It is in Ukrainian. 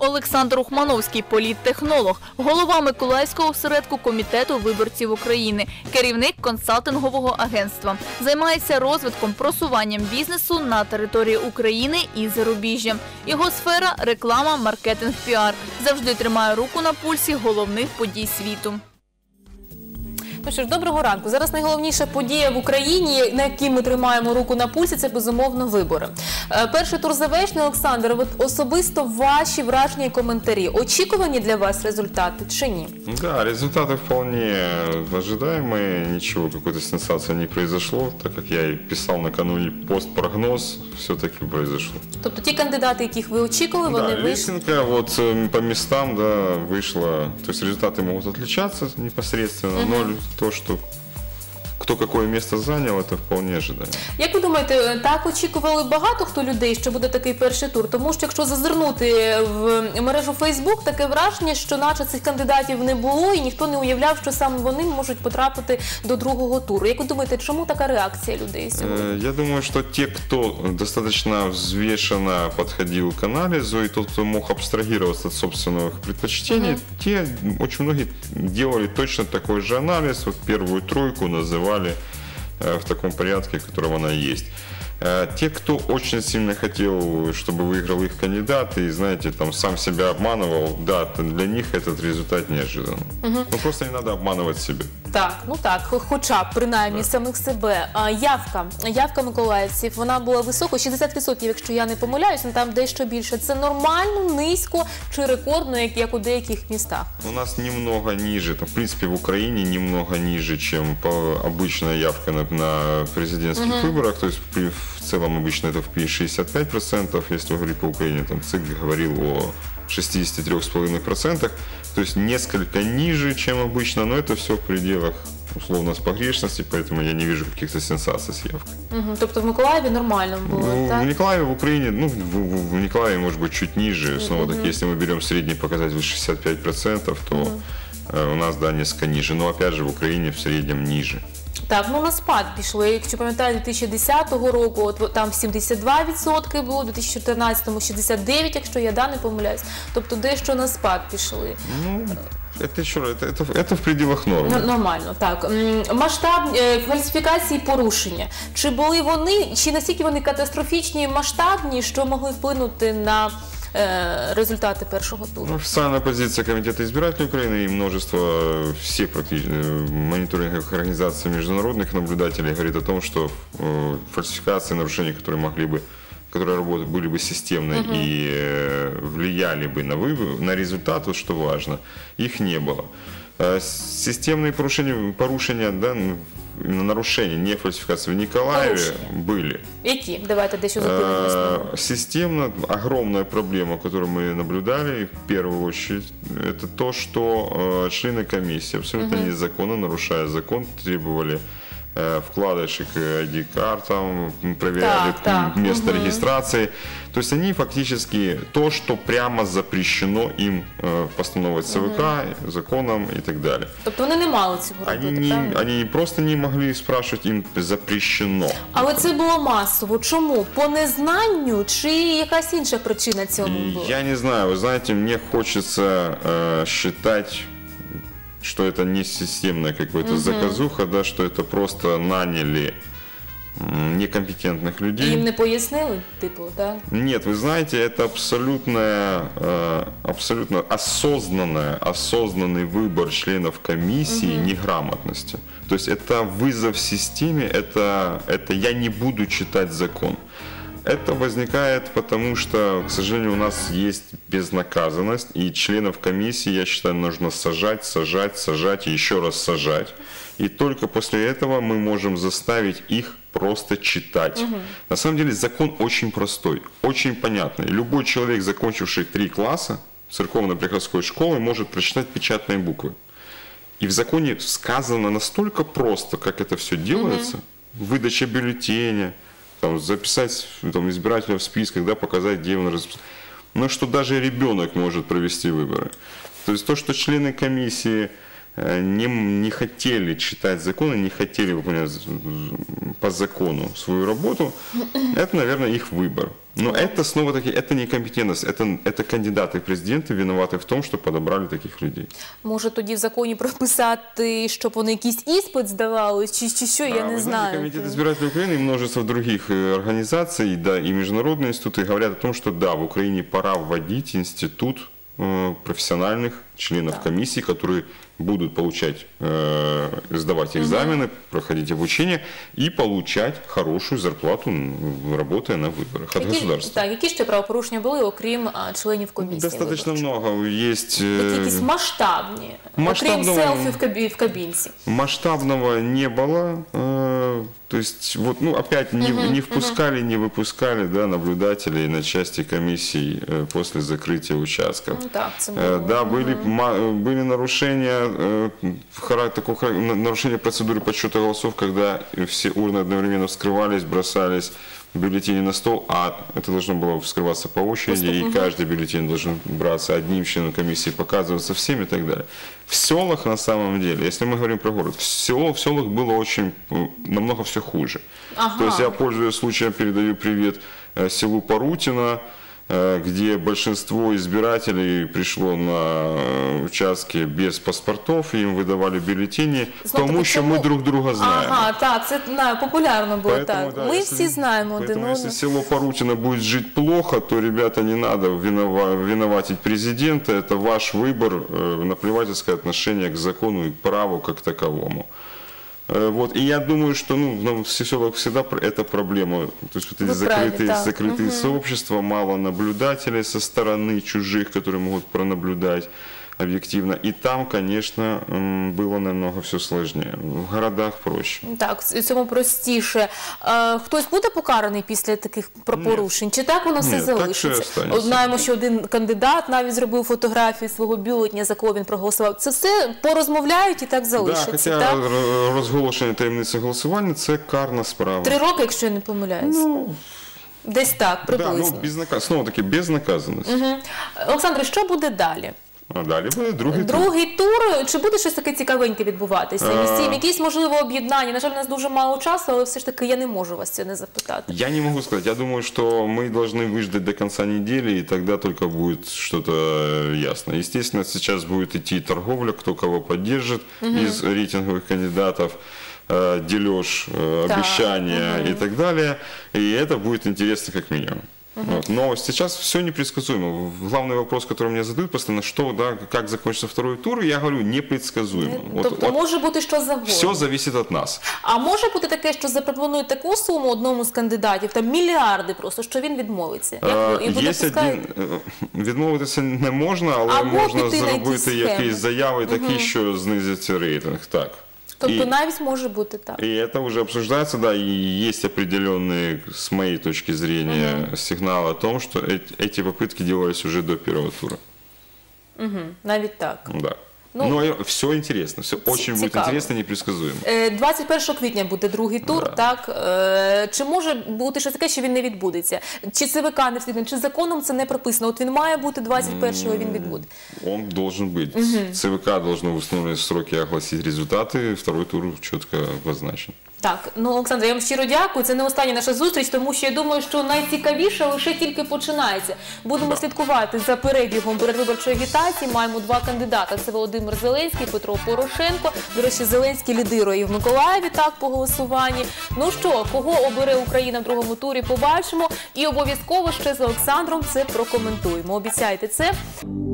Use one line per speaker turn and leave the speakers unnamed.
Олександр Ухмановський – політтехнолог, голова Миколаївського осередку Комітету виборців України, керівник консалтингового агентства. Займається розвитком, просуванням бізнесу на території України і зарубіжжя. Його сфера – реклама, маркетинг, піар. Завжди тримає руку на пульсі головних подій світу.
Ну що ж, доброго ранку. Зараз найголовніша подія в Україні, на якій ми тримаємо руку на пульсі, це, безумовно, вибори. Перший тур завершений. Олександр, особисто ваші враження і коментарі. Очікувані для вас результати чи ні?
Да, результаты вполне ожидаемые. Ничего, какой-то сенсации не произошло, так как я и писал накануне пост-прогноз, все-таки произошло.
Тобто ті кандидати, яких ви очікували, вони вийшли?
Лестница вот по местам, да, вышла. То есть результаты могут отличаться непосредственно, но то, что кто какое место занял, это вполне ожидаемо.
Як ви думаєте, так очікували багато хто людей, що буде такий перший тур? Тому що якщо зазирнути в мережу Фейсбук, таке враження, що наче цих кандидатів не було і ніхто не уявляв, що саме вони можуть потрапити до другого туру. Як ви думаєте, чому така реакція людей сьогодні?
Я думаю, что те, кто достаточно взвешенно подходил к анализу, и тот, кто мог абстрагироваться от собственных предпочтений, те очень многие делали точно такой же анализ, вот первую тройку называли в таком порядке, в котором она есть. Те, кто очень сильно хотел, чтобы выиграл их кандидат, и, знаете, там сам себя обманывал, да, для них этот результат неожиданный. Ну, просто не надо обманывать себя.
Так, хоча б, принаймні, самих себе. Явка миколаївців, вона була висока, 60%, якщо я не помиляюсь, там дещо більше. Це нормально, низько чи рекордно, як у деяких містах?
У нас немного ниже, в принципе, в Украине немного ниже, чем обычная явка на президентских выборах, то есть в целом обычно это в 65%, если говорить по Украине, там ЦИК говорил о 63,5%, то есть несколько ниже, чем обычно, но это все в пределах условно с погрешности, поэтому я не вижу каких-то сенсаций с явкой.
Тобто в Миколаєві нормально було, так?
В Николаеве, в Украине, в Николаеве может быть чуть ниже, снова так, если мы берем средний показатель 65%, то у нас, да, несколько ниже, но опять же в Украине в среднем ниже.
Так, на спад пішли. Якщо пам'ятаю, 2010 року там 72% було, 2014-му 69%, якщо я не помиляюсь. Тобто дещо на спад пішли.
Это в пределах норми.
Нормально, так. Масштаб фальсифікації, порушення. Чи були вони, чи настільки вони катастрофічні, масштабні, що могли вплинути на результаты первого тура?
Официальная позиция Комитета избирателей Украины и множество всех мониторинговых организаций международных наблюдателей говорит о том, что фальсификации, нарушения, которые были бы системны и влияли бы на результат, вот что важно, их не было. Системные порушения, да, нарушения, не фальсификации в Николаеве были.
Які? Давайте дещо зупинимося.
Системно огромная проблема, которую мы наблюдали, в первую очередь, это то, что члены комиссии абсолютно незаконно, нарушая закон, требовали вкладыши к ID-картам, проверяли место регистрации. То есть они фактически то, что прямо запрещено им постановой ЦВК, законом и так далее.
Тобто вони не мали цього робити,
Они просто не могли спрашивать, им запрещено.
Але це було масово. Чому? По незнанню чи якась інша причина цьому була?
Я не знаю. Вы знаете, мне хочется считать, что это не системная какая-то заказуха, да, что это просто наняли некомпетентных людей.
Им не пояснили, типу, да?
Нет, вы знаете, это абсолютно осознанный выбор членов комиссии неграмотности. То есть это вызов системе, это я не буду читать закон. Это возникает потому, что, к сожалению, у нас есть безнаказанность, и членов комиссии, я считаю, нужно сажать и еще раз сажать. И только после этого мы можем заставить их просто читать. На самом деле закон очень простой, очень понятный. Любой человек, закончивший 3 класса церковно-приходской школы, может прочитать печатные буквы. И в законе сказано настолько просто, как это все делается, выдача бюллетеня, записать избирателя в списках, да, показать, где он расписан. Но что даже ребенок может провести выборы. То есть то, что члены комиссии не хотели читать законы, не хотели выполнять по закону свою работу, это, наверное, их выбор. Но это, снова-таки, это некомпетентность, это кандидаты в президенты виноваты в том, что подобрали таких людей.
Може тоді в законі прописати, щоб вони якийсь іспит здавали, чи що, я не
Вы знаете,
знаю.
Комитет избирателей Украины и множество других организаций, да, и международные институты говорят о том, что да, в Украине пора вводить институт профессиональных членов комиссии, которые будут получать, сдавать экзамены, проходить обучение и получать хорошую зарплату, работая на выборах от государства.
Так, які ще правопорушення були, окрім членів комісії?
Достаточно много. Есть...
Якісь масштабні, окрім селфі в кабінці?
Масштабного не было. То есть, вот, ну, опять не впускали, не выпускали, да, наблюдателей на части комиссий после закрытия участков.
Ну, так, це було.
Да, были нарушения, нарушение процедуры подсчета голосов, когда все урны одновременно вскрывались, бросались бюллетени на стол, а это должно было вскрываться по очереди, и каждый бюллетень должен браться одним членом комиссии, показываться всем и так далее. В селах, на самом деле, если мы говорим про город, в селах было очень, намного все хуже. То есть я, пользуясь случаем, передаю привет селу Парутино, где большинство избирателей пришло на участки без паспортов, им выдавали бюллетени, тому що ми друг друга знаємо.
Ага, так, це популярно було,
Поэтому,
так.
да,
Ми всі знаємо один
Поэтому, если
одного.
село Парутино будет жить плохо, то, ребята, не надо виноватить президента, это ваш выбор, наплевательское отношение к закону и к праву как таковому. Вот. И я думаю, что в селах всегда это проблема. То есть вот эти закрытые сообщества, мало наблюдателей со стороны чужих, которые могут пронаблюдать объективно. И там, конечно, было намного все сложнее. В городах проще.
Так, в цьому простіше. Хтось буде покараний після таких порушень? Чи так воно все залишиться? Знаємо, що один кандидат навіть зробив фотографію свого бюлетня, за кого він проголосував. Це все порозмовляють і так залишиться,
да,
так?
Хоча розголошення таємниці голосування – це карна справа.
3 роки, якщо я не помиляюсь. Десь так, приблизно.
Да, знову-таки, безнаказаності.
Олександре, що буде далі?
А далі буде другий тур.
Другий тур. Чи буде щось таке цікавеньке відбуватися? Якісь, можливо, об'єднання? На жаль, у нас дуже мало часу, але все ж таки я не можу вас це не запитати.
Я не могу сказать. Я думаю, что мы должны выждать до конца недели, и тогда только будет что-то ясно. Естественно, сейчас будет идти торговля, кто кого поддержит из рейтинговых кандидатов, дележ, обещания и так далее. И это будет интересно как минимум. Вот. Но сейчас все непредсказуемо. Главный вопрос, который мне задают постоянно, что, да, как закончится второй тур, я говорю, непредсказуемо.
Тобто може бути що завгодно?
Все зависит от нас.
А може бути таке, що запропонують таку суму одному з кандидатів, там мільярди просто, що він відмовиться?
Відмовитися не можна, але можна зробити якісь заяви такі, що знизиться рейтинг. Так.
Тобто навіть може бути так.
И это уже обсуждается, да, и есть определенные, с моей точки зрения, сигналы о том, что эти попытки делались уже до первого тура.
Навіть так.
Да. Но все интересно, все очень будет интересно и непредсказуемо.
21 квітня буде другий тур, так? Чи може бути щось таке, що він не відбудеться? Чи ЦВК не встигне, чи законом це не прописано? От він має бути 21-го, він відбуде.
Он должен быть. ЦВК должно в установленные сроки огласить результаты, второй тур четко обозначен.
Так, Олександр, я вам щиро дякую. Це не остання наша зустріч, тому що я думаю, що найцікавіше лише тільки починається. Будемо слідкувати за перебігом передвиборчої агітації. Маємо 2 кандидата. Це Володимир Зеленський, Петро Порошенко. До речі, Зеленський лідирує і в Миколаєві так по голосуванні. Ну що, кого обере Україна в другому турі, побачимо. І обов'язково ще з Олександром це прокоментуємо. Обіцяйте це.